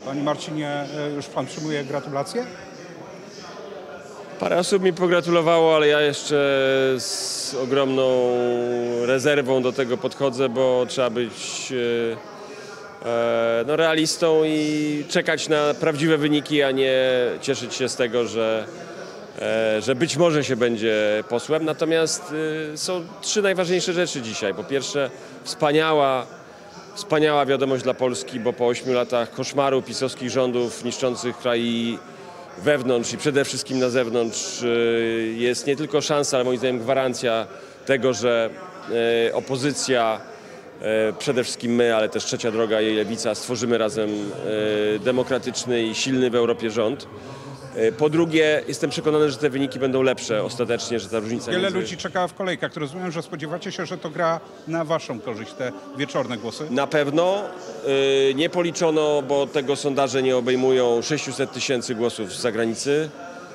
Panie Marcinie, już pan przyjmuje gratulacje? Parę osób mi pogratulowało, ale ja jeszcze z ogromną rezerwą do tego podchodzę, bo trzeba być realistą i czekać na prawdziwe wyniki, a nie cieszyć się z tego, że być może się będzie posłem. Natomiast są trzy najważniejsze rzeczy dzisiaj. Po pierwsze, wspaniała wiadomość dla Polski, bo po 8 latach koszmaru pisowskich rządów niszczących kraj wewnątrz i przede wszystkim na zewnątrz jest nie tylko szansa, ale moim zdaniem gwarancja tego, że opozycja, przede wszystkim my, ale też Trzecia Droga i Lewica stworzymy razem demokratyczny i silny w Europie rząd. Po drugie, jestem przekonany, że te wyniki będą lepsze ostatecznie, że ta różnica Wiele ludzi czeka w kolejkach. To rozumiem, że spodziewacie się, że to gra na waszą korzyść, te wieczorne głosy? Na pewno. Nie policzono, bo tego sondaże nie obejmują 600 000 głosów z zagranicy.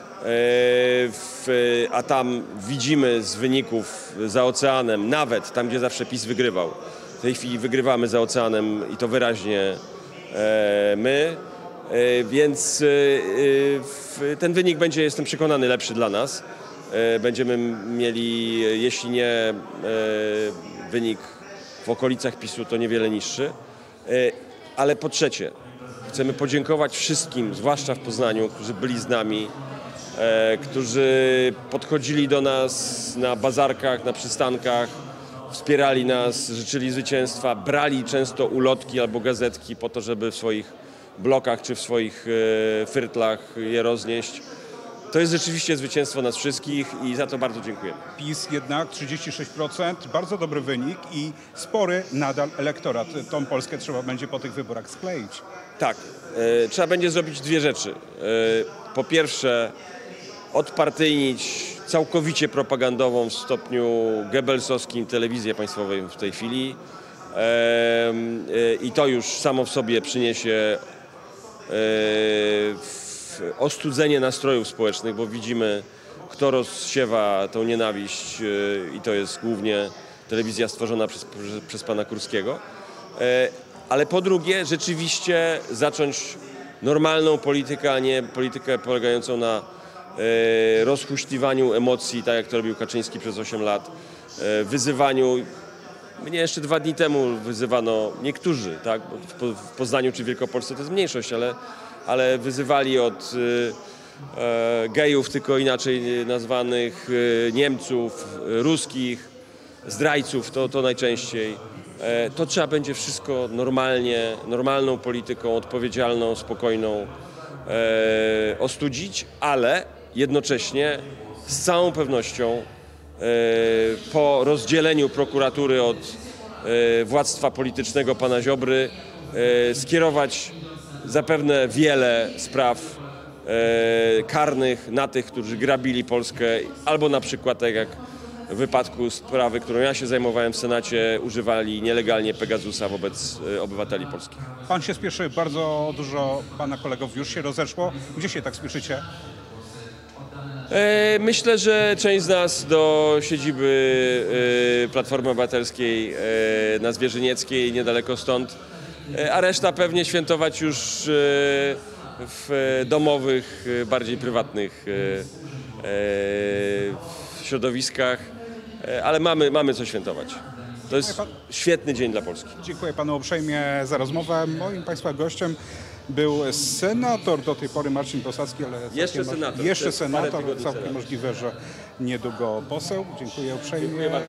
A tam widzimy z wyników za oceanem, nawet tam, gdzie zawsze PiS wygrywał. W tej chwili wygrywamy za oceanem i to wyraźnie my. Więc ten wynik będzie, jestem przekonany, lepszy dla nas. Będziemy mieli, jeśli nie wynik w okolicach PiS-u, to niewiele niższy. Ale po trzecie, chcemy podziękować wszystkim, zwłaszcza w Poznaniu, którzy byli z nami, którzy podchodzili do nas na bazarkach, na przystankach, wspierali nas, życzyli zwycięstwa, brali często ulotki albo gazetki po to, żeby w swoich blokach czy w swoich firtlach je roznieść. To jest rzeczywiście zwycięstwo nas wszystkich i za to bardzo dziękuję. PiS jednak 36%, bardzo dobry wynik i spory nadal elektorat. Tą Polskę trzeba będzie po tych wyborach skleić. Tak, trzeba będzie zrobić dwie rzeczy. Po pierwsze, odpartyjnić całkowicie propagandową w stopniu goebbelsowskim telewizję państwową w tej chwili. I to już samo w sobie przyniesie ostudzenie nastrojów społecznych, bo widzimy, kto rozsiewa tą nienawiść i to jest głównie telewizja stworzona przez pana Kurskiego. Ale po drugie, rzeczywiście zacząć normalną politykę, a nie politykę polegającą na rozhuśtliwaniu emocji, tak jak to robił Kaczyński przez 8 lat, wyzywaniu. Mnie jeszcze 2 dni temu wyzywano niektórzy, tak? Bo w Poznaniu czy Wielkopolsce to jest mniejszość, ale wyzywali od gejów, tylko inaczej nazwanych, Niemców, ruskich, zdrajców, to najczęściej. To trzeba będzie wszystko normalnie, normalną polityką, odpowiedzialną, spokojną ostudzić, ale jednocześnie z całą pewnością po rozdzieleniu prokuratury od władztwa politycznego pana Ziobry skierować zapewne wiele spraw karnych na tych, którzy grabili Polskę, albo na przykład, tak jak w wypadku sprawy, którą ja się zajmowałem w Senacie, używali nielegalnie Pegasusa wobec obywateli polskich. Pan się spieszy, bardzo dużo pana kolegów już się rozeszło. Gdzie się tak spieszycie? Myślę, że część z nas do siedziby Platformy Obywatelskiej na Zwierzynieckiej, niedaleko stąd, a reszta pewnie świętować już w domowych, bardziej prywatnych środowiskach, ale mamy co świętować. To jest świetny dzień dla Polski. Dziękuję panu uprzejmie za rozmowę. Moim państwa gościem był senator do tej pory Marcin Posadzki, ale Jeszcze senator. Jeszcze senator, całkiem możliwe, że niedługo poseł. Dziękuję uprzejmie.